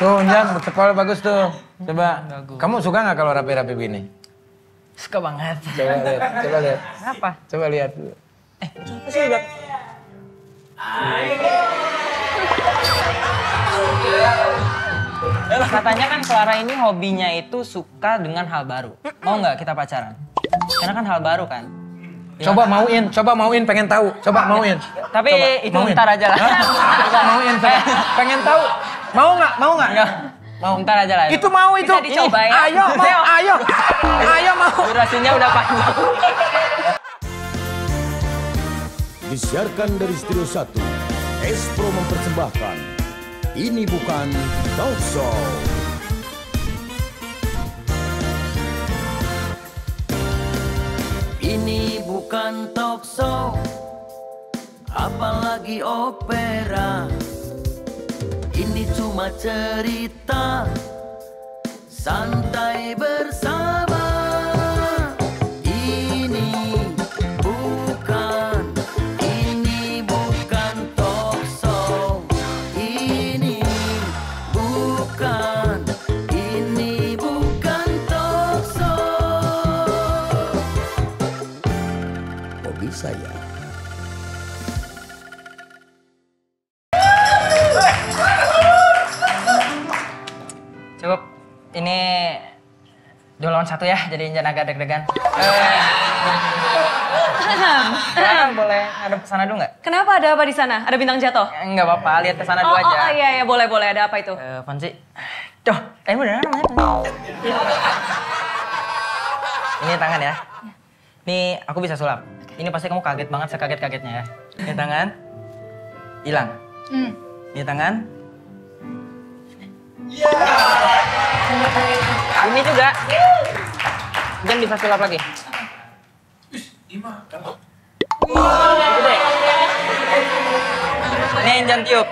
Tuh, Jan, tepal bagus tuh. Coba. Kamu suka nggak kalau rapi-rapi begini? Suka banget. Coba lihat. Coba lihat. Apa? Coba lihat dulu. Apa sih udah? Katanya kan Clara ini hobinya itu suka dengan hal baru. Mau nggak kita pacaran? Karena kan hal baru kan. Coba mauin, pengen tahu. Coba mauin. Tapi Coba, itu mauin. ntar aja lah. Coba mauin, pengen tahu. Mau nggak? Enggak. Mau ntar aja lah. Itu mau itu. Bisa dicoba ya. Ayo, ayo mau. Durasinya udah panjang. Disiarkan dari Studio 1, Espro mempersembahkan Ini Bukan Talk Show. Ini bukan talk show, apalagi opera. Ini cuma cerita santai bersama. Ini bukan talk show. Ini bukan talk show. Hobi saya. Cukup. Ini 2 lawan 1 ya, jadi jangan agak deg-degan. Boleh ada kesana dulu nggak? Kenapa, ada apa di sana? Ada bintang jatuh? Nggak apa-apa, lihat kesana dulu aja. Oh iya boleh ada apa itu? Fonsi. Tuh, ini beneran namanya Fonsi. Ini tangan ya. Ini aku bisa sulap. Ini pasti kamu kaget banget, sekaget-kagetnya ya. Ini tangan, hilang. Ini tangan. Ini juga. Dan bisa sulap lagi. Gede. Ini jangan tiup.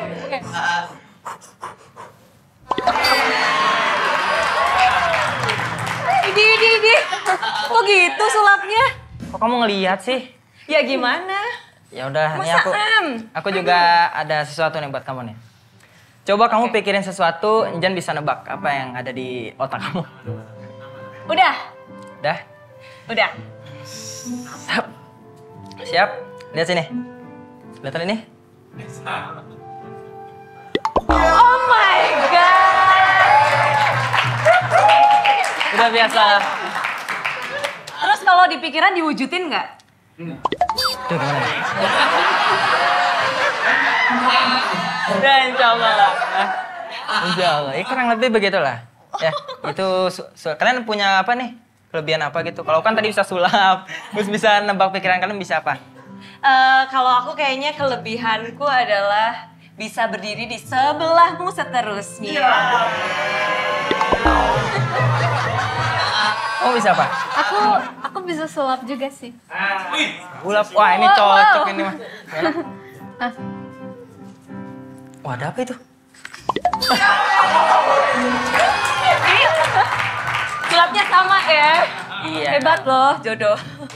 Idi. Kok gitu sulapnya? Kok kamu ngelihat sih? Ya gimana? Ya udah, ini Masa aku juga ada sesuatu nih buat kamu nih. Coba kamu pikirin sesuatu, Jan bisa nebak apa yang ada di otak kamu. Udah. Udah? Siap? Lihat sini. Lihat ini. Oh my god. Udah biasa. Terus kalau di pikiran diwujudin nggak? Tuh gimana? Ya insya Allah lah. Insya Allah. Ya kurang lebih begitulah. Ya itu kalian punya apa nih? Kelebihan apa gitu? Kalau kan tadi bisa sulap, terus bisa nebak pikiran kalian bisa apa? Kalau aku kayaknya kelebihanku adalah bisa berdiri di sebelahmu seterusnya. Kamu bisa apa? Aku bisa sulap juga sih. Sulap. Wah ini cocok ini mah. Wah ada apa itu? Sulapnya sama ya. Iya. Hebat loh jodoh.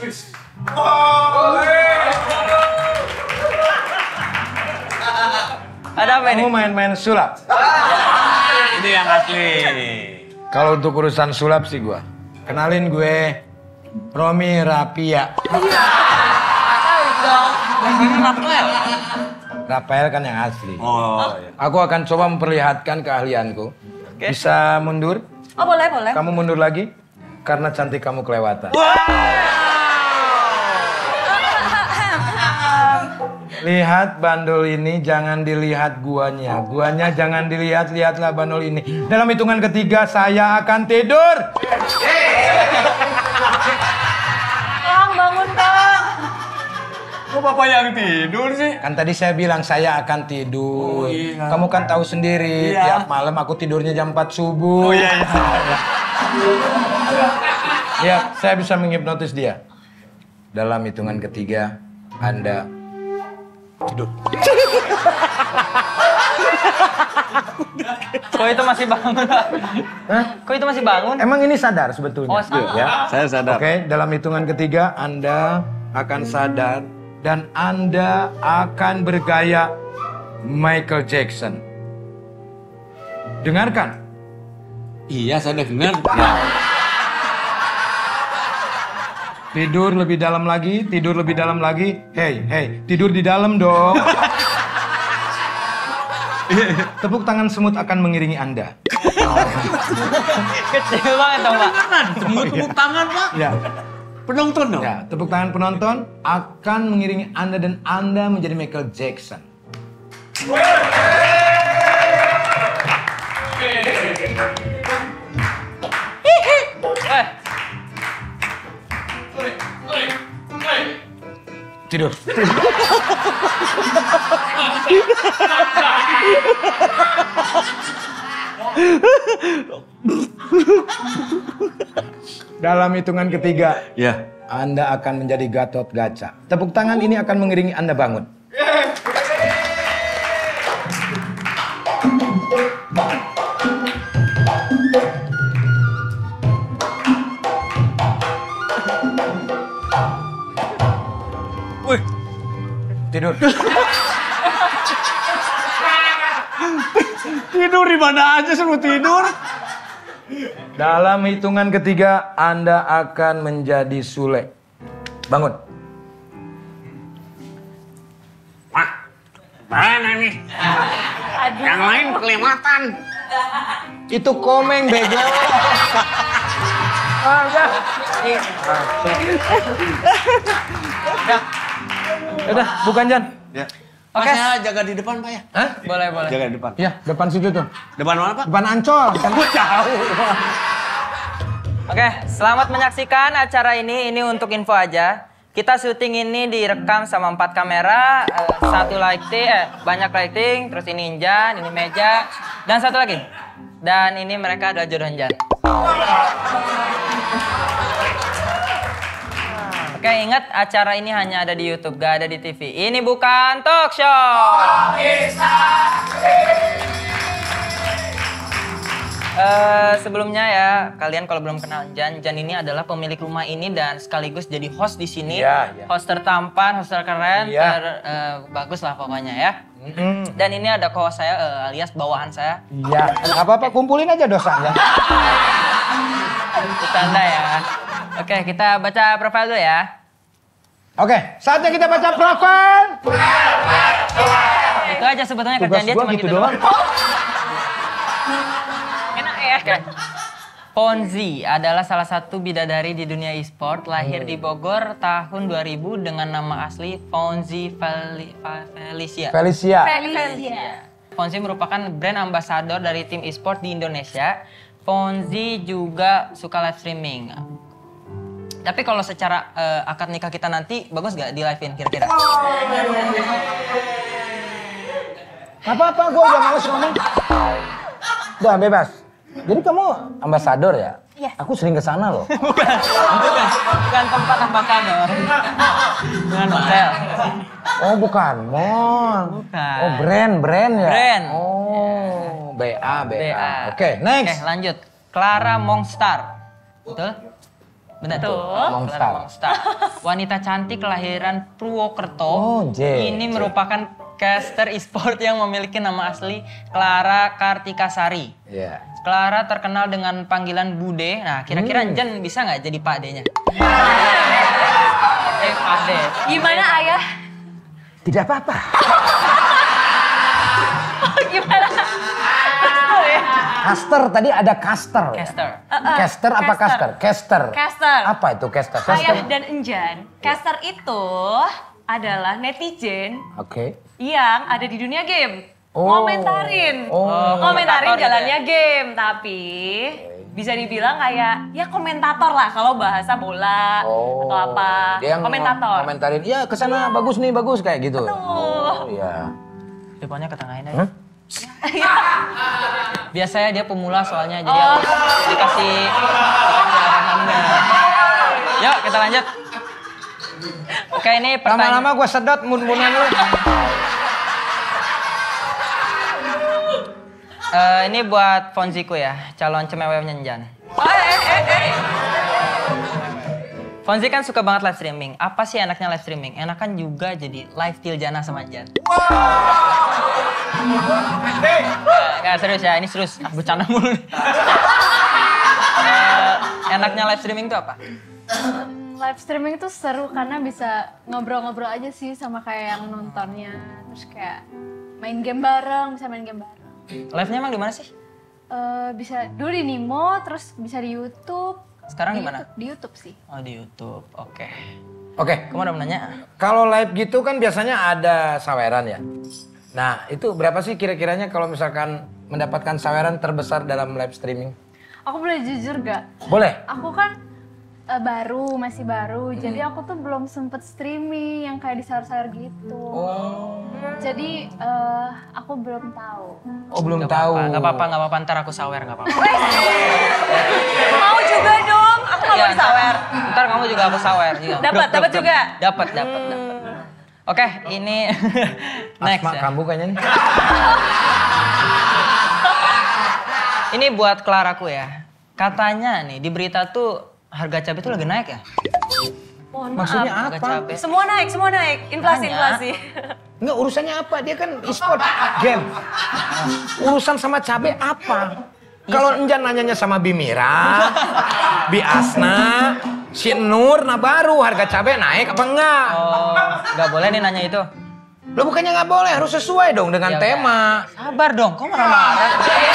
Ada apa ini? Kamu main-main sulap? Ini yang asli. Kalau untuk urusan sulap sih gua. Kenalin gue Romi Rapia. Rafael kan yang asli. Oh, iya. Aku akan coba memperlihatkan keahlianku. Bisa mundur? Oh boleh. Kamu mundur lagi? Karena cantik kamu kelewatan. Lihat bandul ini, jangan dilihat guanya. Guanya jangan dilihat, lihatlah bandul ini. Dalam hitungan ketiga saya akan tidur. Bangun Kang. Kok bapak yang tidur sih? Kan tadi saya bilang saya akan tidur. Oh, iya. Kamu kan tahu sendiri, Iya. tiap malam aku tidurnya jam 4 subuh. Oh iya. Ya, saya bisa menghipnotis dia. Dalam hitungan ketiga, Anda tidur. Kok itu masih bangun? Hah? Kok itu masih bangun? Emang ini sadar sebetulnya? Oh, sadar. Ya. Saya sadar. Oke, dalam hitungan ketiga Anda akan sadar dan Anda akan bergaya Michael Jackson. Dengarkan. Iya, saya dengar. Tidur lebih dalam lagi, tidur lebih dalam lagi. Hei, tidur di dalam dong. Tepuk tangan semut akan mengiringi Anda. Kecil banget dong, Pak. Semut tepuk tangan, Pak. Ya, Penonton dong. ya, tepuk tangan penonton akan mengiringi Anda dan Anda menjadi Michael Jackson. Tidur. Dalam hitungan ketiga, Ya. Anda akan menjadi Gatot Kaca. Tepuk tangan ini akan mengiringi Anda bangun. Wih, Tidur. tidur di mana aja suruh tidur. Dalam hitungan ketiga, Anda akan menjadi Sule. Bangun. Pak, mana nih? Yang lain kelihatan. Itu komeng, bego. Udah, bukan Jan. Ya. Oke. Pak, saya jaga di depan, Pak ya. Hah? Boleh, boleh. Jaga di depan. Ya, depan situ tuh. Depan mana, Pak? Depan Ancol. Kan jauh. Oke, selamat menyaksikan acara ini. Ini untuk info aja. Kita syuting ini direkam sama 4 kamera, satu lighting, banyak lighting, terus ini Injan, ini meja, dan satu lagi. Dan ini mereka adalah jodoh Injan. Oke, ingat acara ini hanya ada di YouTube, gak ada di TV. Ini bukan talk show. Sebelumnya ya, kalian kalau belum kenal Jan ini adalah pemilik rumah ini dan sekaligus jadi host di sini. Iya, iya. Host tertampan, host terkeren, Iya. bagus lah pokoknya ya. Dan ini ada co-host saya alias bawahan saya. Iya, nggak apa-apa, kumpulin aja dosanya. Bercanda ya. Oke, kita baca profil dulu ya. Oke, saatnya kita baca profil. Itu aja sebetulnya Tugas kerjaan dia gua cuma gitu gitu doang. Enak ya. Oke. Ponzi adalah salah satu bidadari di dunia e-sport, lahir di Bogor tahun 2000 dengan nama asli Ponzi Felicia. Felicia. Ponzi merupakan brand ambassador dari tim e-sport di Indonesia. Ponzi juga suka live streaming. Tapi kalau secara akad nikah kita nanti, bagus gak di live-in kira-kira? Apa-apa, gue udah males ngomong. Udah bebas. Jadi kamu ambasador ya? Iya. Aku sering ke sana loh. Bukan tempat ambassador. Bukan hotel. Oh bukan, mall. Bukan. Oh brand ya? Brand. Oh, BA. BA. Oke, next. Oke, lanjut. Clara Mongstar. Betul? Benar tuh. Mongstar. Clara Mongstar. Wanita cantik kelahiran Purwokerto. Oh, J. Ini merupakan caster e-sport yang memiliki nama asli Clara Kartikasari. Iya. Clara terkenal dengan panggilan Bude. Nah, kira-kira Jan bisa nggak jadi Pak D-nya? Pak D. Gimana ayah? Tidak apa-apa. Gimana? Caster, tadi ada caster. Caster. Caster apa caster? Caster. Caster. Apa itu caster? Ayah dan Enjan, caster itu adalah netizen Oke. yang ada di dunia game. Oh. Komentarin. Oh. Komentarin Komentator jalannya game, tapi bisa dibilang kayak ya komentator lah kalau bahasa bola atau apa. Dia yang Komentator. komentarin, ya kesana bagus nih, bagus kayak gitu. Betul. Oh iya. Depannya ketengahin aja. Hah? Biasanya dia pemula soalnya, jadi harus dikasih arahannya. Yuk, kita lanjut. Oke, ini pertanyaan. Lama-lama gue sedot mun-munan lu. Ini buat Fonziku ya, calon cemewenya Jan. Fonzi kan suka banget live streaming. Apa sih enaknya live streaming? Enakan juga jadi live Tiljana sama Jan. Nggak serius ya, ini serius. Bercanda mulu nih. Enaknya live streaming itu apa? Live streaming tuh seru karena bisa ngobrol-ngobrol aja sih sama kayak yang nontonnya. Terus kayak main game bareng, bisa main game bareng. Live-nya emang di mana sih? Bisa dulu di Nimo, terus bisa di YouTube. Sekarang di mana? Di YouTube sih. Oh, di YouTube. Oke. Oke, Kamu udah menanya? kalau live gitu kan biasanya ada saweran ya. Nah, itu berapa sih kira-kiranya kalau misalkan mendapatkan saweran terbesar dalam live streaming? Aku boleh jujur gak? Boleh? Aku kan masih baru. Jadi aku tuh belum sempet streaming yang kayak di sayur-sayur gitu. Jadi aku belum tahu. Oh, belum tahu. Gak apa-apa, ntar aku sawer, gak apa-apa. Mau juga dong, aku nggak mau disawer. Ntar kamu juga aku sawer. Iya. Dapat juga. Dapat. Oke, ini next Asma ya. kamu kayaknya nih. Ini buat Claraku ya. Katanya nih di berita tuh harga cabai tuh lagi naik ya? Mohon Maksudnya maaf. Harga apa? cabai. Semua naik. Inflasi. Enggak, urusannya apa? Dia kan e-sport game. Urusan sama cabe apa? Kalau Enjan nanyanya sama Bimira, Bi Asna, si Nur, nah baru harga cabe naik apa enggak? Oh, nggak boleh nih nanya itu. Lo bukannya nggak boleh, harus sesuai dong dengan Ya udah. tema. Sabar dong, kok marah-marah?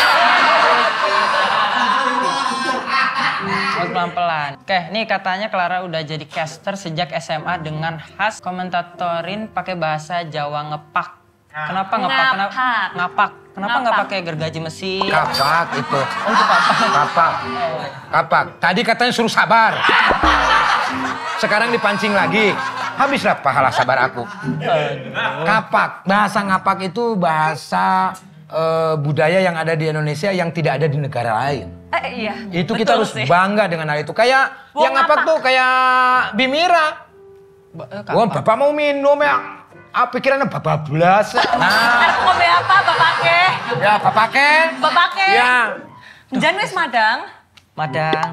Harus pelan-pelan. Oke, nih katanya Clara udah jadi caster sejak SMA dengan khas komentatorin pakai bahasa Jawa ngepak. Kenapa ngepak? Ngapak. Kenapa nggak pakai gergaji mesin? Kapak itu. Oh, itu kapak. Kapak. Tadi katanya suruh sabar. Sekarang dipancing lagi. Habislah pahala sabar aku. Kapak. Bahasa ngapak itu bahasa budaya yang ada di Indonesia yang tidak ada di negara lain. Iya. Itu betul kita harus sih. bangga dengan hal itu. Kayak Buang yang ngapak ngapak. tuh kayak Bimira. Wah, bapak mau minum ya. Pikirannya bablas. Nah, Aku ngombe apa, bapake? ya bapake. Bapake. Ya. Jan wis madang. Madang.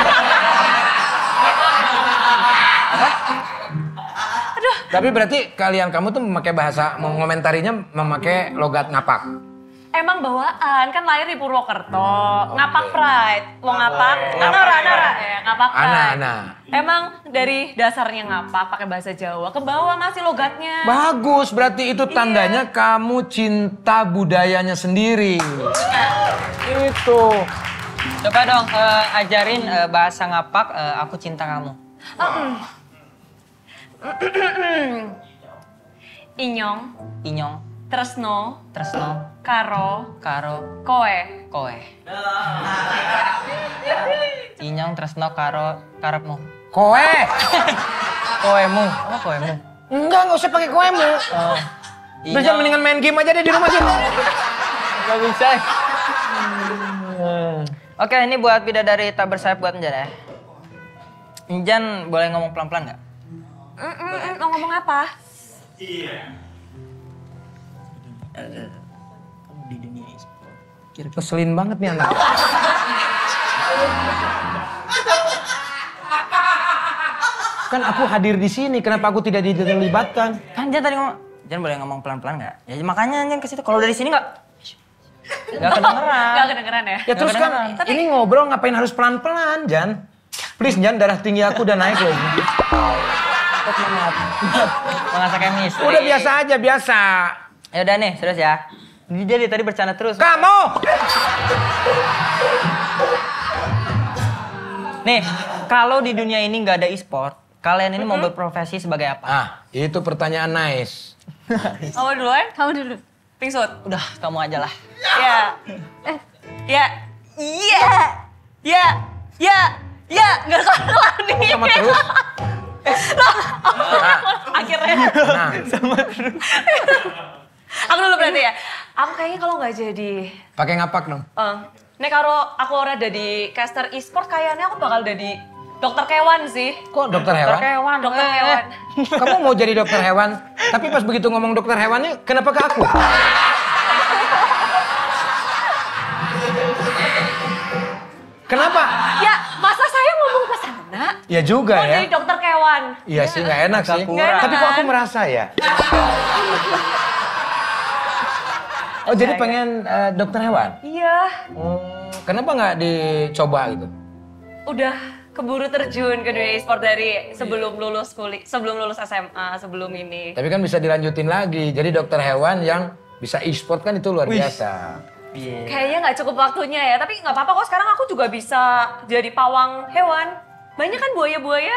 Tapi berarti kamu tuh memakai bahasa, mengomentarinya memakai logat ngapak. Emang bawaan, kan lahir di Purwokerto. Ngapak pride. Wong ngapak. Nora. Ngapak pride. Ana. Emang dari dasarnya ngapak pakai bahasa Jawa, ke bawah masih logatnya. Bagus, berarti itu tandanya kamu cinta budayanya sendiri. Itu. Coba dong ajarin bahasa ngapak, aku cinta kamu. Inyong, Inyong, tresno, tresno, karo, koe. koe. Inyong, tresno, karepmu. Koe. Koemu. Oh, koemu. Enggak usah pakai koemu. Oh. Udah jangan mendingan main game aja deh di rumah sih. Gak bisa. Oke, ini buat bidadari tak bersayap buat Enjan ya. Enjan boleh ngomong pelan-pelan nggak? Mau ngomong apa? Di dunia Keselin banget nih anak. Kan aku hadir di sini, kenapa aku tidak dilibatkan? Kan Jan tadi ngomong, Jan boleh ngomong pelan-pelan nggak? Ya makanya Jan ke situ. Kalau dari sini nggak kedengeran. Gak kedengeran ya? Ya terus kan ini ngobrol ngapain harus pelan-pelan, Jan? Please, Jan, darah tinggi aku udah naik loh. Mengasah chemistry. Udah biasa aja, biasa. Ya udah nih, serius ya. Dia dari tadi bercanda terus. Kamu! Nih, kalau di dunia ini nggak ada e-sport, kalian ini mau berprofesi sebagai apa? Ah, itu pertanyaan nice. Kamu duluan? Kamu dulu. Pingsut. Udah, kamu aja lah. Ya. Ya. Iya. Ya. Ya. Ya. Gak kelar nih. Sama terus. Akhirnya. Nah, Aku dulu berarti ya. Aku kayaknya kalau nggak jadi. pakai ngapak dong. Nek kalau aku ora jadi caster e-sport kayaknya aku bakal jadi dokter kewan sih. Kok dokter hewan? Dokter kewan. Kamu mau jadi dokter hewan, tapi pas begitu ngomong dokter hewannya, kenapa ke aku? Kenapa? Ya, masa saya ngomong ke sana? Iya juga Mau ya. jadi dokter kewan. Iya sih, nggak enak sih. Nggak enak Tapi kok kan? aku merasa ya. Oh jadi pengen dokter hewan? Iya. Kenapa nggak dicoba gitu? Udah keburu terjun ke dunia e-sport dari sebelum lulus sebelum lulus SMA, sebelum ini. Tapi kan bisa dilanjutin lagi. Jadi dokter hewan yang bisa e-sport kan itu luar biasa. Kayaknya nggak cukup waktunya ya, tapi nggak apa-apa kok sekarang aku juga bisa jadi pawang hewan. Banyak kan buaya-buaya.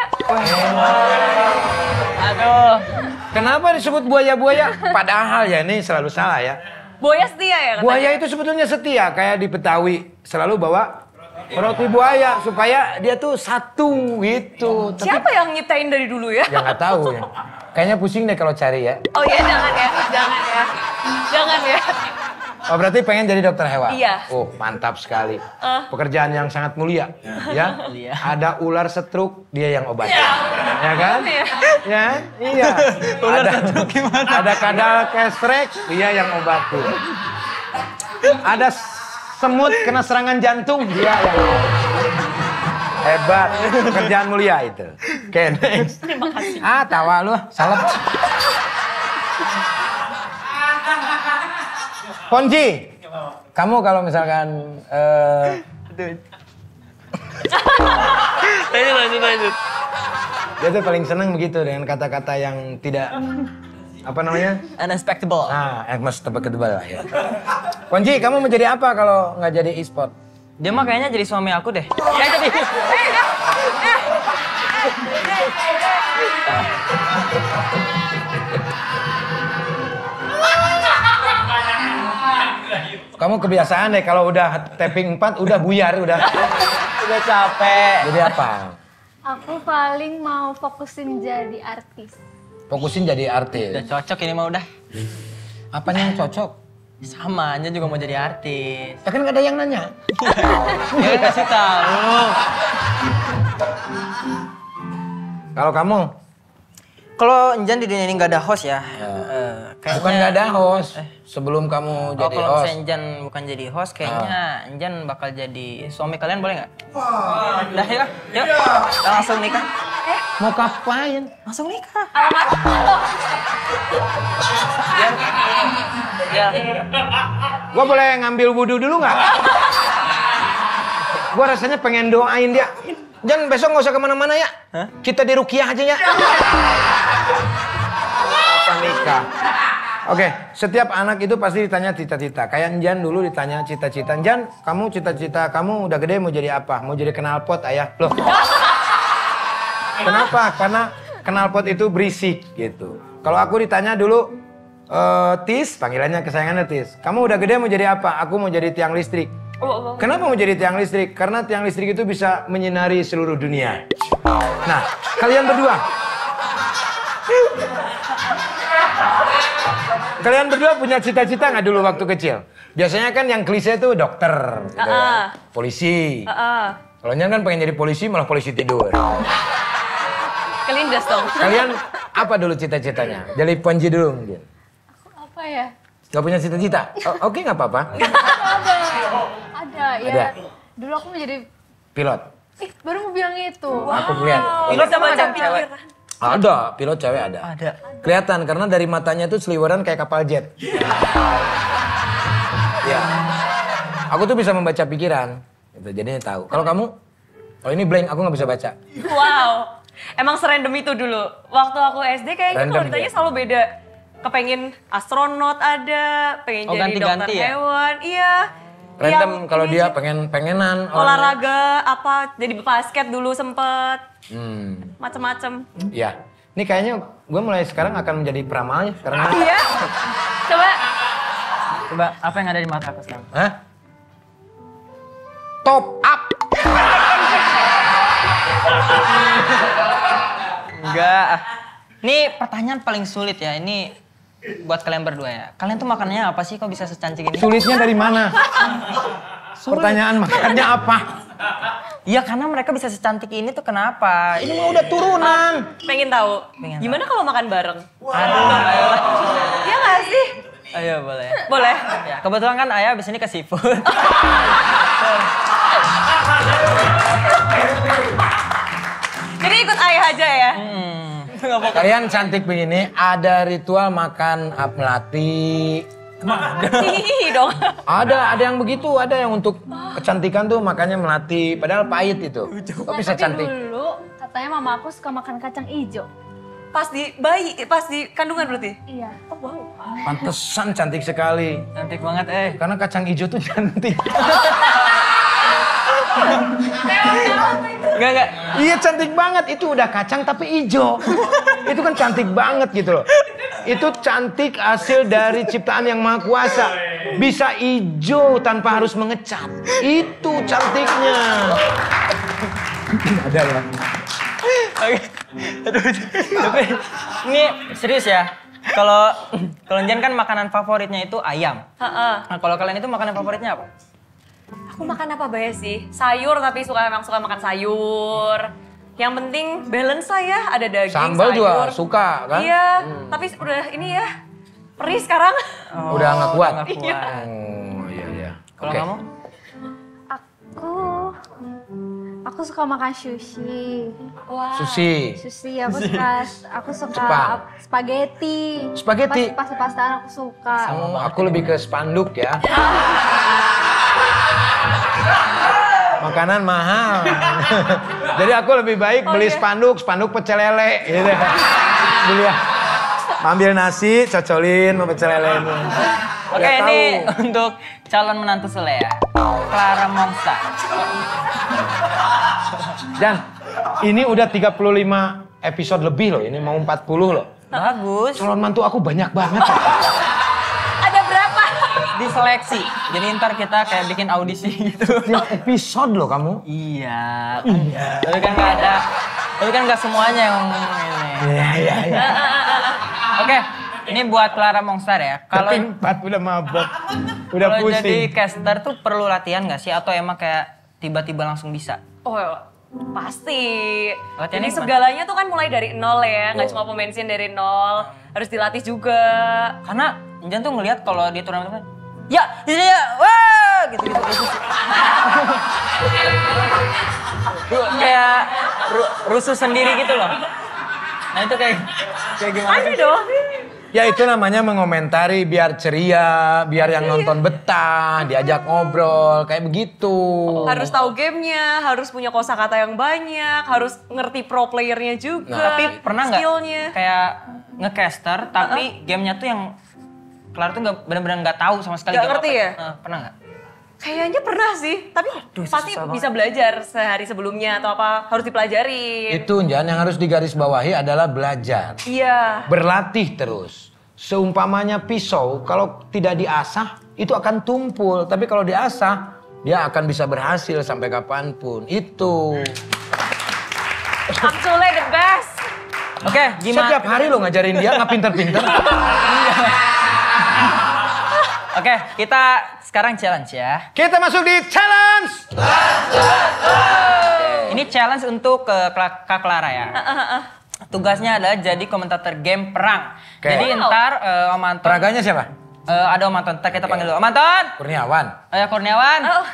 Aduh. Kenapa disebut buaya-buaya? Padahal ya ini selalu salah ya. Buaya setia ya katanya. Buaya itu sebetulnya setia, kayak di Betawi selalu bawa roti buaya supaya dia tuh satu gitu. Tapi Siapa yang nyiptain dari dulu ya? ya nggak tahu ya. Kayaknya pusing deh kalau cari ya. Oh iya jangan ya, jangan ya. Jangan ya. Oh berarti pengen jadi dokter hewan? Iya. Oh mantap sekali. Pekerjaan yang sangat mulia. Ya. Ada ular setruk, dia yang obatin. Ya kan? Iya. Ya, iya. Ular setruk gimana? Ada kadal kesrek, dia yang obatin. Ada semut kena serangan jantung, dia yang hebat. Pekerjaan mulia itu. Oke, next. Terima kasih. Tawa lu, salah. Ponji, kamu kalau misalkan Lanjut. dia tuh paling seneng begitu dengan kata-kata yang tidak apa namanya? Unexpectable. Mas tebak-tebak lah ya. Ponji, kamu mau jadi apa kalau nggak jadi e-sport? Dia mah kayaknya jadi suami aku deh. Kamu kebiasaan deh kalau udah tapping 4 udah buyar udah. Udah capek. Jadi apa? Aku paling mau fokusin jadi artis. Fokusin jadi artis. Udah cocok ini mah udah. Apanya yang cocok? Sama aja juga mau jadi artis. Ya kan nggak ada yang nanya. Ya kasih tahu. Kalau kamu? Kalau Enjan di dunia ini nggak ada host ya. Kayaknya. Bukan nggak ada host. Sebelum kamu jadi Kalau host. misalnya Enjan bukan jadi host, kayaknya Enjan bakal jadi suami kalian, boleh nggak? Udah ya, yuk kita langsung nikah. Mau kapain? Langsung nikah. Alamat. Ya. Gua boleh ngambil wudhu dulu nggak? Gua rasanya pengen doain dia. Jangan besok nggak usah kemana-mana ya. Kita di Rukiah aja ya. Apa nikah? Oke, setiap anak itu pasti ditanya cita-cita. Kayak Njan dulu ditanya cita-cita. Njan, kamu cita-cita kamu udah gede mau jadi apa? Mau jadi knalpot ayah? Loh. Kenapa? Karena knalpot itu berisik gitu. Kalau aku ditanya dulu, Tis, panggilannya kesayangannya Tis. Kamu udah gede mau jadi apa? Aku mau jadi tiang listrik. Kenapa mau jadi tiang listrik? Karena tiang listrik itu bisa menyinari seluruh dunia. Nah, kalian berdua. Kalian berdua punya cita-cita nggak dulu waktu kecil? Biasanya kan yang klise itu dokter, gitu ya. Polisi. Kalau Nyan kan pengen jadi polisi, malah polisi tidur. Kelindas dong. Kalian apa dulu cita-citanya? Jadi Ponji dulu mungkin. Apa ya? Gak punya cita-cita? Oke, nggak apa-apa. Ada ya. Ada. Dulu aku mau jadi Pilot. baru mau bilang itu. Aku lihat. Pilot sama Baca ada cewek. pikiran. Ada, pilot cewek ada. Ada. Kelihatan karena dari matanya tuh seliweran kayak kapal jet. Ya. Aku tuh bisa membaca pikiran. Gitu, jadinya tahu. Kalau kamu? Oh ini blank, aku nggak bisa baca. Wow. Emang serandom itu dulu. Waktu aku SD kayaknya Random, kalau ditanya ya? selalu beda. Kepengen astronot ada, pengen jadi dokter ganti-ganti ya? hewan. Iya. Random Yang kalau ini dia aja. pengenan olahraga apa, jadi basket dulu sempet. Hmm, Macem-macem. ya. Ini kayaknya gue mulai sekarang akan menjadi peramal ya. Karena, Iya. Coba. Coba apa yang ada di mata aku sekarang? hah? Top up. Enggak. Ini pertanyaan paling sulit ya. Ini buat kalian berdua ya. Kalian tuh makanannya apa sih kok bisa secantik ini? Sulitnya dari mana? Pertanyaan makannya apa? Iya karena mereka bisa secantik ini tuh kenapa? Ini mah udah turunan. Pengen tahu. Pengen Gimana kalau makan bareng? Aduh, ayolah. Iya nggak sih? Ayo boleh. Boleh. Ya, kebetulan kan ayah abis ini ke seafood. Kalian cantik begini, ada ritual makan melati. Ih dong. Ada yang begitu, ada yang untuk kecantikan tuh makannya melati. Padahal pahit itu. Kok bisa Tapi cantik? dulu katanya mama aku suka makan kacang ijo. Pas di kandungan berarti? Iya. Oh wow. Pantesan cantik sekali. Cantik banget Karena kacang hijau tuh cantik. Enggak. Iya cantik banget, itu udah kacang tapi hijau. Itu kan cantik banget gitu loh. Itu cantik hasil dari ciptaan yang maha kuasa. Bisa hijau tanpa harus mengecat. Itu cantiknya. Ada ya. Oke. Aduh. Tapi ini serius ya. Kalau Jen kan makanan favoritnya itu ayam. Heeh. Nah, kalau kalian itu makanan favoritnya apa? Aku makan apa banyak sih? Sayur tapi emang suka makan sayur. Yang penting balance lah ya, ada daging, Sambal sayur. juga suka kan? Iya, tapi udah ini ya, perih sekarang. Udah nggak kuat? Nggak kuat. Oh iya. Kalau Oke. kamu? Aku suka makan sushi. Wah. Sushi. Sushi aku suka Jepang. spaghetti. Spaghetti? Pasta-pastaan aku suka. Oh, aku lebih ke spanduk ya. Makanan mahal. Jadi aku lebih baik beli spanduk pecel lele gitu. Beli ya. Ambil nasi, cocolin sama pecel lele. Oke, Ya, ini tahu. untuk calon menantu Sule ya. Clara Monster. Dan ini udah 35 episode lebih loh, ini mau 40 loh. Bagus. Calon mantu aku banyak banget. Ada berapa? Diseleksi. Jadi ntar kita kayak bikin audisi gitu. Tiap episode loh kamu. Iya. Tapi kan nggak ada. Tapi kan nggak semuanya yang ini. Iya. Oke, ini buat Clara Monster ya. Kalau Tapi 4 udah mabok. Udah kalau jadi pusing. caster tuh perlu latihan nggak sih? Atau emang kayak tiba-tiba langsung bisa? Oh pasti. Latihannya Jadi gimana? segalanya tuh kan mulai dari nol ya, nggak cuma pemain scene dari nol, harus dilatih juga. Karena Jan tuh ngelihat kalau di turnamen ya, wah, gitu. Kayak rusuh sendiri gitu loh. Nah itu kayak gimana? Ada dong. Ya itu namanya mengomentari biar ceria, biar yang nonton betah, diajak ngobrol, kayak begitu. Harus tahu gamenya, harus punya kosakata yang banyak, harus ngerti pro playernya juga. Tapi pernah nggak skillnya. kayak ngecaster tapi gamenya tuh yang Clara tuh nggak benar-benar nggak tahu sama sekali. Nggak ngerti ya? Pernah nggak? Kayaknya pernah sih, tapi pasti susah bisa belajar sehari sebelumnya atau apa, harus dipelajari. Itu Jan yang harus digarisbawahi adalah belajar. Iya. Berlatih terus. Seumpamanya pisau, kalau tidak diasah, itu akan tumpul. Tapi kalau diasah, dia akan bisa berhasil sampai kapanpun. Itu. Actually the best. Oke, gimana? Setiap hari lo ngajarin dia, nggak pinter-pinter. Oke, kita sekarang challenge ya. Kita masuk di challenge. Ini challenge untuk Kak Clara ya. Tugasnya adalah jadi komentator game perang. Oke. Jadi ntar Om Anton. Peraganya siapa? Ada Om Anton. Ntar kita panggil dulu. Om Anton. Kurniawan. Ayo Kurniawan. Oh.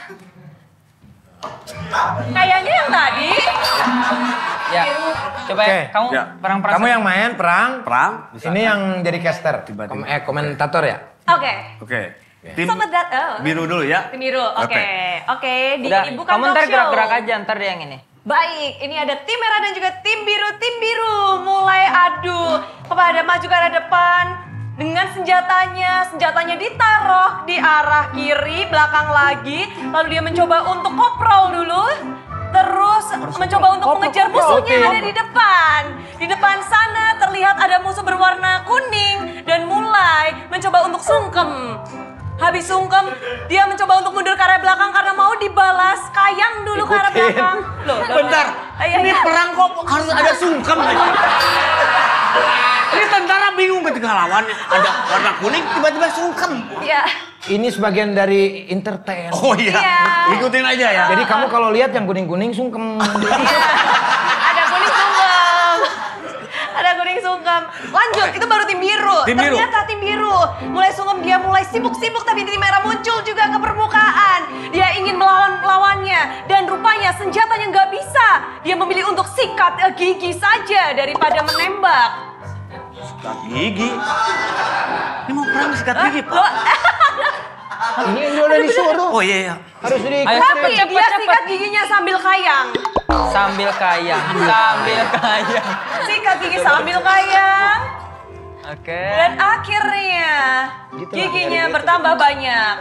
Kayaknya yang tadi. Ya. Coba Oke. kamu Ya. perang-perang. Kamu yang main perang. Perang. Bisa. Ini yang jadi caster. Tiba-tiba. Komentator ya? Oke. Oke. Tim Sobat biru dulu ya. Tim biru. Oke. Oke, di Udah, ini bukan kamu talk ntar show. gerak-gerak aja ntar dia yang ini. Baik, ini ada tim merah dan juga tim biru. Tim biru mulai adu kepada maju ke arah depan dengan senjatanya. Senjatanya ditaruh di arah kiri, belakang lagi. Lalu dia mencoba untuk koprol dulu. Terus mencoba untuk mengejar musuhnya yang ada di depan. Di depan sana terlihat ada musuh berwarna kuning dan mulai mencoba untuk sungkem. Habis sungkem, dia mencoba untuk mundur ke arah belakang karena mau dibalas. Kayang dulu ke arah belakang. Loh, Bentar. Ini perang kok harus ada sungkem aja. Ini tentara bingung ketika lawannya ada warna kuning tiba-tiba sungkem. Iya. Ini sebagian dari entertain. Oh iya. Iya. Ikutin aja ya. Jadi kamu kalau lihat yang kuning-kuning sungkem. Iya. Ada kuning sungkem. Ada kuning sungkem. Lanjut, itu baru tim biru. Tim biru. Ternyata tim biru. Mulai sungkem, dia mulai sibuk-sibuk tapi tim merah muncul juga ke permukaan. Dia ingin melawan lawannya dan rupanya senjatanya nggak bisa. Dia memilih untuk sikat gigi saja daripada menembak. Sikat gigi. Ini mau perang sikat gigi, Pak. Ini yang udah disuruh. Oh iya. Harus di Ayo, Tapi cepet, dia sikat giginya sambil kayang. Sambil kayang, sambil kayang. Sikat gigi sambil kayang. Oke. Dan akhirnya giginya bertambah banyak.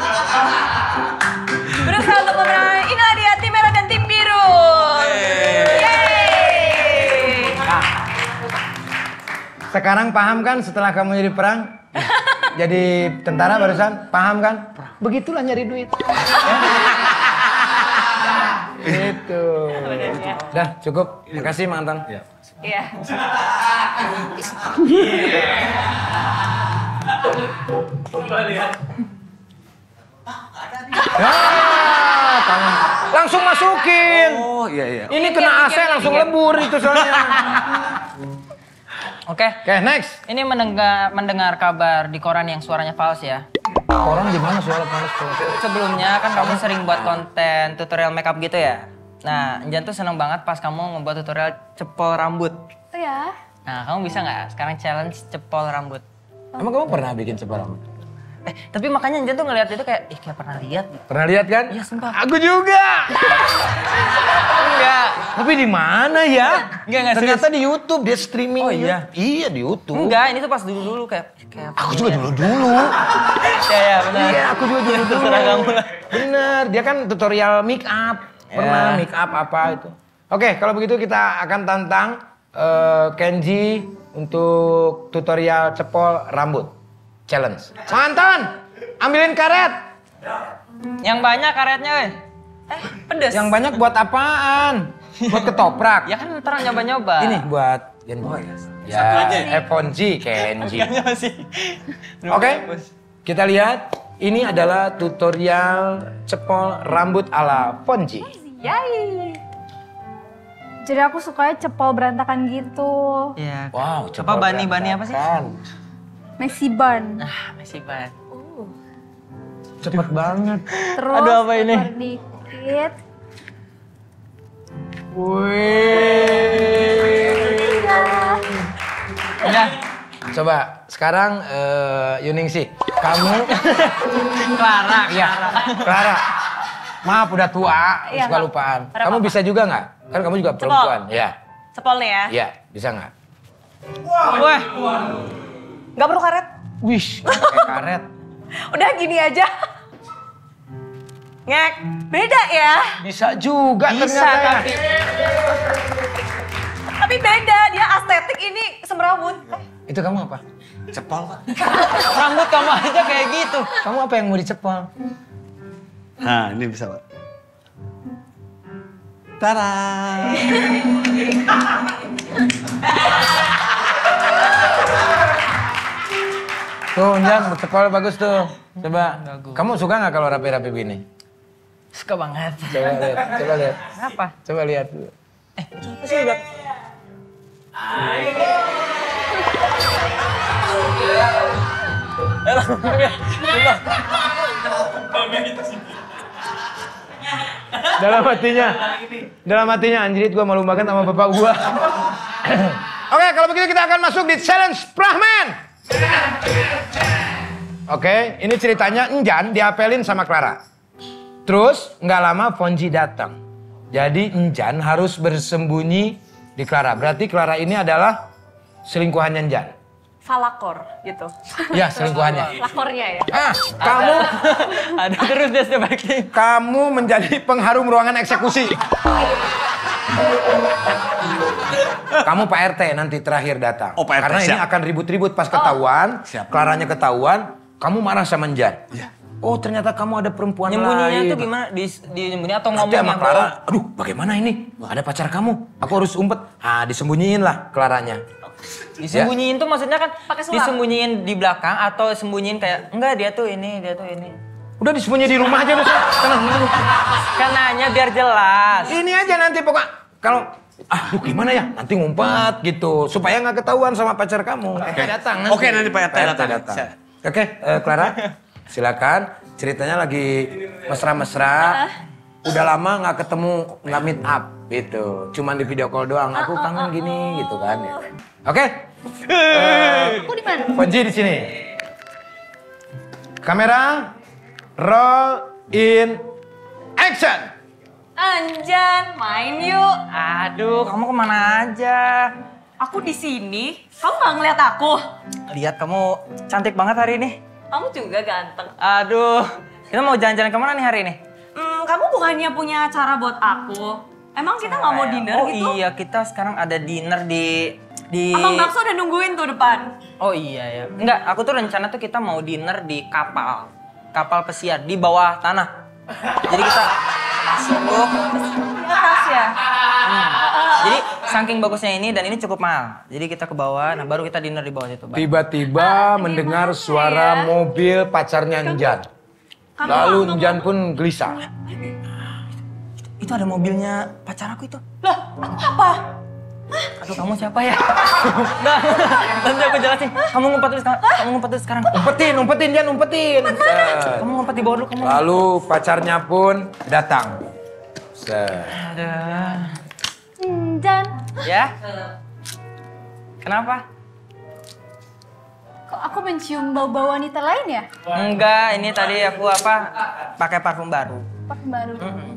Berusaha untuk memenangkan. Inilah dia tim merah dan tim biru. Yeay. Sekarang paham kan setelah kamu jadi perang? Jadi tentara barusan, paham kan? Begitulah nyari duit. Gitu. Udah cukup. Makasih Mang Anton. Iya. Ya, tangan. Langsung masukin. Oh iya. Ini kena AC langsung lebur itu soalnya. Oke. Oke, next. Ini mendengar kabar di koran yang suaranya fals ya. Orang di mana suara panas tuh? Sebelumnya kan kamu sering buat konten tutorial makeup gitu ya. Nah, Enjan tuh seneng banget pas kamu ngebuat tutorial cepol rambut. Oh ya? Nah, kamu bisa nggak sekarang challenge cepol rambut? Emang kamu pernah bikin cepol rambut? Tapi makanya Enjan tuh ngeliat itu kayak, kayak pernah lihat. Pernah lihat kan? Iya, sumpah. Aku juga. Enggak. Tapi di mana ya? Enggak, Ternyata di YouTube dia streaming. Oh iya? Iya di YouTube. Enggak, ini tuh pas dulu kayak Aku juga dulu. Ya, benar. Iya, aku juga dulu. Terserah kamu lah. Bener, dia kan tutorial make up. Pernah make up apa itu. Oke, kalau begitu kita akan tantang Kenji untuk tutorial cepol rambut. Challenge. Mantan, ambilin karet. Yang banyak karetnya, weh. Pedes. Yang banyak buat apaan? Buat ketoprak. Ya kan ntar nyoba-nyoba. Ini buat Genboy. Satu aja. Ponji, Kenji. Makanya masih. Oke, kita lihat. Ini adalah tutorial cepol rambut ala Ponji. Yay. Jadi aku sukanya cepol berantakan gitu. Iya. Wow, Apa bani-bani apa sih? Maxi bun. Ah, masih banget. Cepet banget. Terus Aduh, apa ini? tekor dikit. Wih. Udah. Coba sekarang Yuningsih, kamu Clara. ya Clara. Maaf udah tua, Iya, suka Kak. lupaan. Ada Kamu apa-apa. bisa juga nggak? Kan kamu juga perempuan. Ya, Cepol nih ya. ya, bisa nggak? Wah. Gak perlu karet. Wish, pakai karet. Udah gini aja. Ngek. Beda ya. Bisa juga Bisa, ternyata. tapi Tapi beda. Dia estetik ini semrawut. Itu kamu apa? Cepol, Pak. rambut kamu aja kayak gitu. Kamu apa yang mau dicepol? Nah, ini bisa, Pak. Tada! Tuh, Jan, cepol bagus tuh. Coba. Bagus. Kamu suka nggak kalau rapi-rapi begini? Suka banget. Coba lihat, coba lihat. Apa? Coba lihat dulu. Apa sih udah? Dalam hatinya anjrit gua malu banget sama bapak gua. Oke, kalau begitu kita akan masuk di challenge Brahman. Oke, ini ceritanya Enjan diapelin sama Clara. Terus nggak lama Ponji datang. Jadi Enjan harus bersembunyi di Clara. Berarti Clara ini adalah selingkuhannya Enjan. Falakor gitu. Ya, selingkuhannya. Lakornya ya. Kamu Ada terus dia step back. kamu menjadi pengharum ruangan eksekusi. Kamu Pak RT nanti terakhir datang. Oh, Pak RT, Karena ini siap. akan ribut-ribut pas ketahuan. Siap. Claranya ketahuan, kamu marah sama Enjan. Iya. Oh, ternyata kamu ada perempuan Nyembunyinya lain. tuh gimana? Disembunyi atau Nanti ngomong sama yang Clara, bohong? aduh bagaimana ini? Ada pacar kamu, aku harus umpet. Ah, disembunyiin lah Claranya. Disembunyiin tuh maksudnya kan Pakai sulap. disembunyiin di belakang atau sembunyiin kayak enggak dia tuh ini, dia tuh ini. Udah disembunyi di rumah aja udah. Tenang dulu. Kan nanya biar jelas. Ini aja nanti pokok kalau aduh gimana ya? Nanti ngumpet gitu supaya nggak ketahuan sama pacar kamu. Oke, datang nanti. Oke, nanti Pak RT datang. Siap. Oke, Clara, silakan. Ceritanya lagi mesra-mesra. udah lama nggak ketemu, nggak meet up gitu. Cuman di video call doang. Aku kangen gini gitu kan. Ya. Oke. Aku di mana? Ponji di sini. Kamera, roll in action. Anjan, main yuk. Aduh, kamu kemana aja? Aku di sini. Kamu nggak ngeliat aku? Lihat kamu cantik banget hari ini. Kamu juga ganteng. Aduh, kita mau jalan-jalan kemana nih hari ini? Kamu bukannya punya acara buat aku? Emang kita nggak mau dinner oh, gitu? Oh iya, kita sekarang ada dinner di Abang Bakso udah nungguin tuh depan. Oh iya ya. Enggak, aku tuh rencana tuh kita mau dinner di kapal pesiar di bawah tanah. Jadi kita masuk. Atas ya? Jadi saking bagusnya ini dan ini cukup mahal. Jadi kita ke bawah, nah baru kita dinner di bawah itu. Tiba-tiba mendengar suara mobil pacarnya Enjan. Lalu Enjan pun gelisah. Itu ada mobilnya pacar aku itu. Lah, aku apa? Aduh, kamu siapa ya? Nah, nanti aku jelasin. Kamu ngumpet dulu sekarang. Kamu ngumpet dulu sekarang. Umpetin, Jan, umpetin. Kamu ngumpet di bawah dulu. Kamu. Lalu pacarnya pun datang. Aduh. Jan, Ya? Kenapa? kok aku mencium bau-bau wanita lain ya? Enggak, ini tadi aku pakai parfum baru. Parfum baru.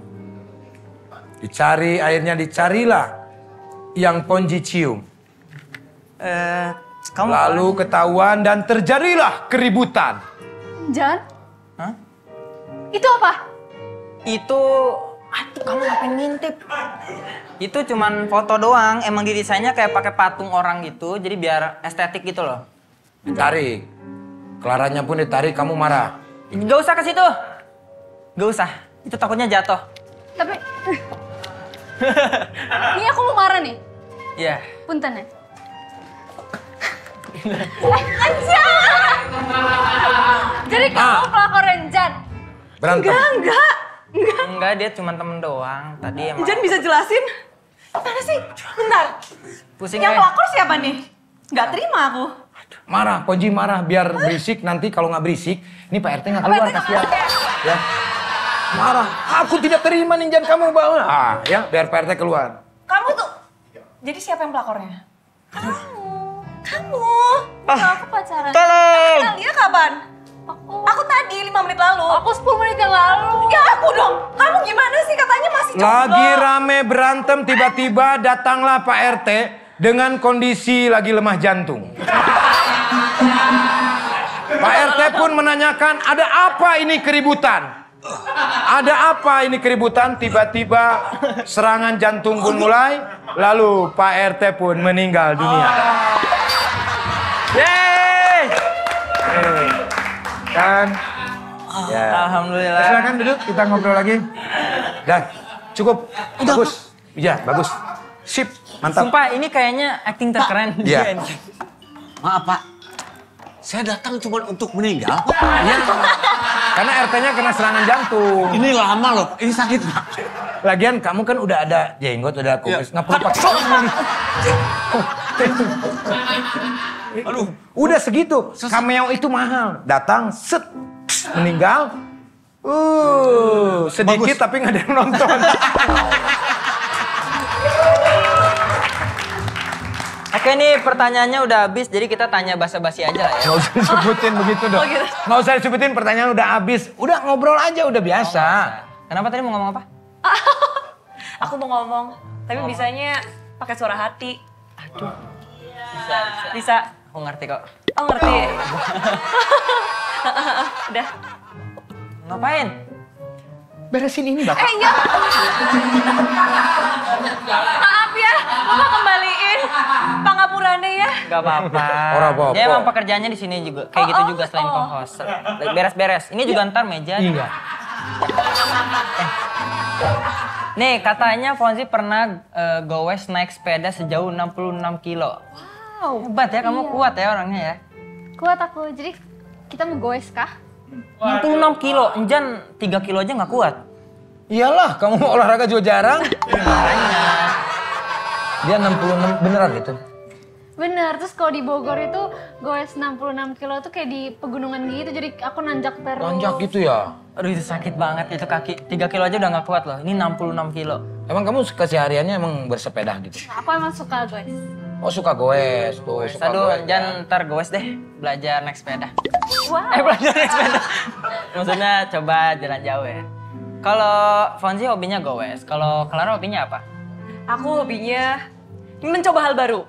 Dicari, akhirnya dicarilah yang Ponji cium. Kamu Lalu ketahuan dan terjadilah keributan. Jan, Hah? itu apa? Itu, aduh kamu ngapain ngintip? Itu cuman foto doang, emang didesainnya kayak pakai patung orang gitu, jadi biar estetik gitu loh. Ditarik. Claranya pun ditarik, kamu marah. Gak usah ke situ. Gak usah, itu takutnya jatuh. Tapi, ini aku mau marah nih. Iya. Punten ya. Jadi kamu pelakor Jan? Berantem. Enggak. Enggak, dia cuma temen doang. Tadi emang Jan bisa jelasin? Mana sih? Bentar. pusing Yang kayak. pelakor siapa nih? Nggak terima aku. Marah, Ponji marah. Biar berisik nanti kalau nggak berisik, ini Pak RT nggak keluar kasihan. Ya. Marah, aku tidak terima nih Jan kamu bawa. Ah, ya biar Pak RT keluar. Kamu tuh. Jadi siapa yang pelakornya? Kamu. Aku pacaran. Tolong! Kalian kapan? Aku tadi 5 menit lalu. Aku 10 menit yang lalu. Ya aku dong. Kamu gimana sih? Katanya masih jomblo. Lagi rame berantem, tiba-tiba datanglah Pak RT dengan kondisi lagi lemah jantung. Pak RT pun menanyakan, ada apa ini keributan? Ada apa ini keributan? Tiba-tiba serangan jantung pun mulai, lalu Pak RT pun meninggal dunia. Yeay! Kan? Ya. Alhamdulillah. Silakan duduk, kita ngobrol lagi. Dah, cukup. Bagus. Iya, bagus. Sip, mantap. Sumpah ini kayaknya acting terkeren. Iya. Maaf Pak, saya datang cuma untuk meninggal. Iya. Karena RT-nya kena serangan jantung. Ini lama loh, ini sakit Pak. Lagian kamu kan udah ada jenggot, udah kumis, nggak perlu pakai. Aduh, Udah segitu. Cameo itu mahal. Datang, set, meninggal. Sedikit Bagus. tapi nggak ada yang nonton. Oke nih pertanyaannya udah habis, jadi kita tanya basa-basi aja lah ya. Nggak usah disebutin begitu dong. gitu. Nggak usah disebutin, pertanyaan udah habis. Udah ngobrol aja, udah biasa. Kenapa tadi mau ngomong apa? Aku mau ngomong. Tapi bisanya pakai suara hati. Bisa. Aku ngerti kok. Oh ngerti. Udah. Ngapain? Beresin ini, Bapak. Iya. Maaf ya, Bapak kembaliin pangapurane ya. Gak apa-apa. Ora apa-apa. Dia emang pekerjaannya di sini juga kayak gitu juga selain co-host. Beres-beres. Ini juga ntar meja. Iya. Nih katanya Fonzi pernah goes naik sepeda sejauh 66 kilo. Wow. Hebat ya, kamu Iya. kuat ya orangnya ya. Kuat aku. Jadi kita mau goes kah? 66 kilo, Enjan 3 kilo aja nggak kuat. Iyalah, kamu mau olahraga juga jarang. Makanya. Dia 66 beneran gitu. Bener, terus kalau di Bogor itu goes 66 kilo tuh kayak di pegunungan gitu, jadi aku nanjak terus. Nanjak gitu ya? Aduh itu sakit banget itu kaki. 3 kilo aja udah nggak kuat loh. Ini 66 kilo. Emang kamu kesehariannya emang bersepeda gitu? Aku emang suka goes. Oh suka goes tuh, suka Aduh, goes. jangan ntar goes deh belajar naik sepeda. Wow. Belajar naik sepeda. Maksudnya coba jalan jauh ya. Kalau Fonzi hobinya goes, kalau Clara hobinya apa? Aku hobinya mencoba hal baru.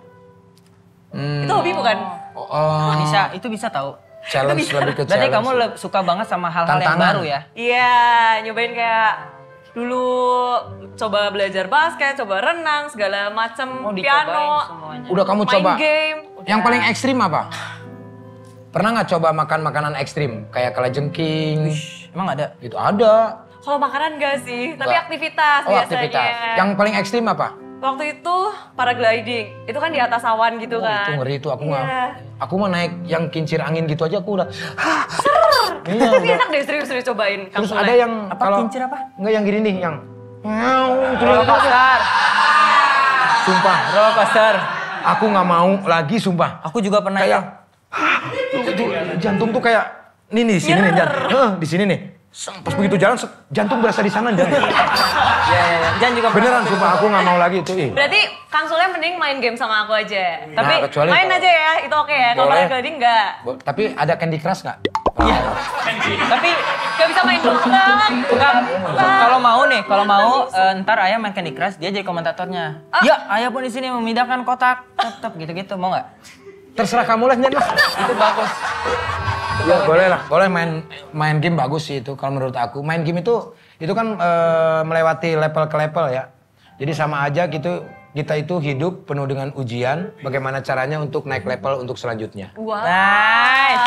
Itu hobi bukan? Itu bisa tahu. Challenge lebih ke Berarti challenge. kamu suka banget sama hal-hal yang Tantangan. baru ya? Iya, nyobain kayak dulu coba belajar basket, coba renang, segala macem, Oh, dicobain piano, semuanya. Udah kamu main coba? game. Yang paling ekstrim apa? Pernah nggak coba makan makanan ekstrim? Kayak kalajengking, Emang ada? gitu ada. Kalau makanan enggak sih, tapi Enggak. aktivitas Oh biasanya. aktivitas. Yang paling ekstrim apa? Waktu itu paragliding, itu kan di atas awan gitu Oh, kan. itu ngeri itu aku Iya. nggak. Aku mau naik yang kincir angin gitu aja aku udah. Iya, Tapi udah. enak deh serius-serius cobain. Kang Terus Sule. ada yang Apa, kincir apa? Enggak yang gini nih, yang Roller coaster. sumpah, Roller coaster. aku nggak mau lagi sumpah. Aku juga pernah Kayak itu jantung tuh kayak nih di sini nih di sini nih. Pas begitu jalan jantung berasa di sana dan Ya. Jangan juga beneran sumpah aku nggak mau lagi itu. Berarti Kang Sule mending main game sama aku aja. Tapi kecuali main kalau- aja ya, itu oke ya. Kalau Boleh. paragliding enggak. Tapi ada Candy Crush nggak? Tapi Gak bisa main dulu banget. enggak, kalau mau nih, kalau mau ntar Ayah main Candy Crush, dia jadi komentatornya. Ya, Ayah pun di sini memindahkan kotak, tetap gitu-gitu, mau nggak? Terserah kamu lah Nyan lah. Itu bagus. Ya boleh lah, boleh main game bagus sih itu kalau menurut aku. Main game itu kan melewati level ke level ya. Jadi sama aja gitu kita itu hidup penuh dengan ujian. Bagaimana caranya untuk naik level untuk selanjutnya. Wow. Nice.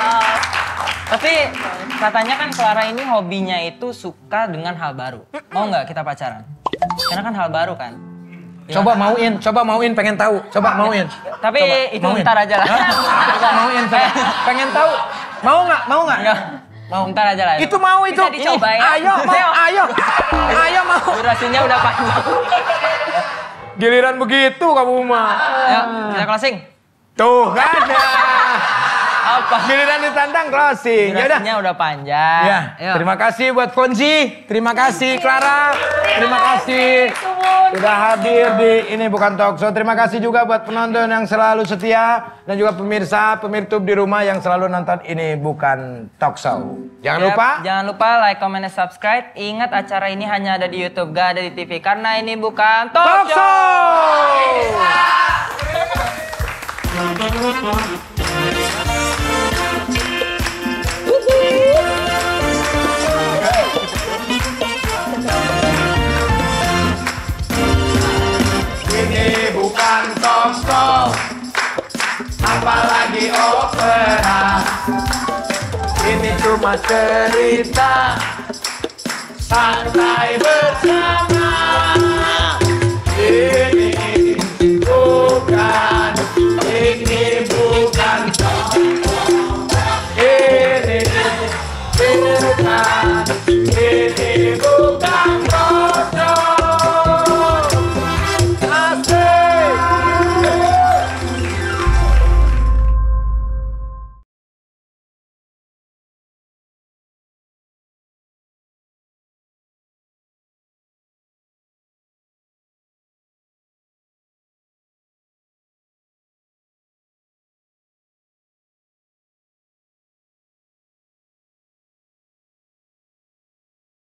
Tapi katanya kan Clara ini hobinya itu suka dengan hal baru. Mau nggak kita pacaran? Karena kan hal baru kan. Coba mauin pengen tahu. Coba mauin. Tapi Coba, itu mauin. ntar aja lah. Coba mauin pengen tahu. Mau nggak? Enggak. Mau ntar aja lah. Itu mau itu. Bisa dicoba ya. Ayo mau. Durasinya udah panjang. Giliran begitu kamu mah. Ayo, kita closing. Tuh kan ya. Apa? Giliran ditantang closing. Ya udah. Durasinya udah panjang. Ya, Ayo. terima kasih buat Fonzi, terima kasih Clara, terima kasih sudah hadir di Ini Bukan Talk Show. Terima kasih juga buat penonton yang selalu setia dan juga pemirsa pemirtub di rumah yang selalu nonton Ini Bukan Talk Show. Jangan Yap, lupa Jangan lupa like, comment, dan subscribe. Ingat acara ini hanya ada di YouTube, gak ada di TV. Karena ini bukan Talk Talk Show. Ini bukan talk show, apalagi opera. Ini cuma cerita santai bersama.